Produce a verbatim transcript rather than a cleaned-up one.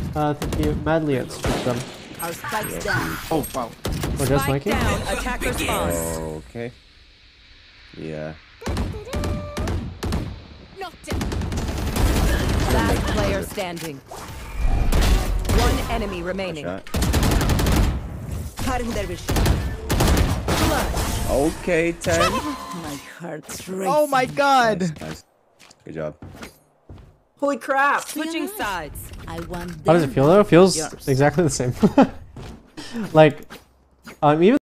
Uh, thank you. Madly outstripped them. Our spikes down. Oh wow. We're just Spike making. down. Attacker spawn. Oh, okay. Yeah. Last player standing. One enemy remaining. Shot. Cutting their vision. Okay, ten. My heart's racing. Oh my god. Nice, nice. Good job. Holy crap. Switching sides. I want How does it feel though? It feels Yours. exactly the same. Like, um, even